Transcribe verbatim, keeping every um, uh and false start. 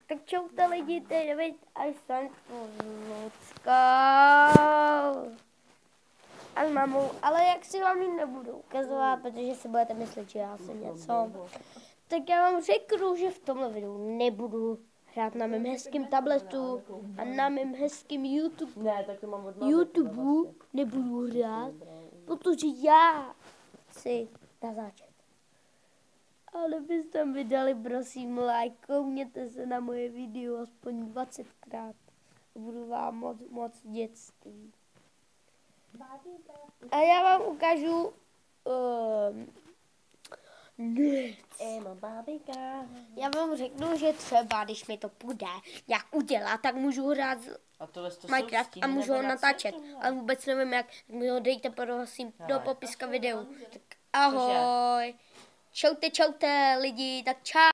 Tak čaute lidi, to je David a jsem s Luckou a s mamou, ale jak si vám ji nebudu ukazovat, protože si budete myslet, že já jsem něco. Tak já vám řeknu, že v tomhle videu nebudu hrát na mém hezkém tabletu a na mém hezkém YouTube. Ne, tak to mám od YouTube nebudu hrát, protože já chci nazáčet. Ale byste mi dali, prosím, like, koukněte se na moje video aspoň dvacetkrát. Budu vám moc, moc dětství. A já vám ukážu um, nic. Já vám řeknu, že třeba, když mi to půjde nějak udělat, tak můžu hrát A tohle to Minecraft a můžu ho natáčet. Ale vůbec nevím jak, tak mi ho dejte prosím do popiska videu. Tak ahoj. Čaute, čaute lidi, tak čau.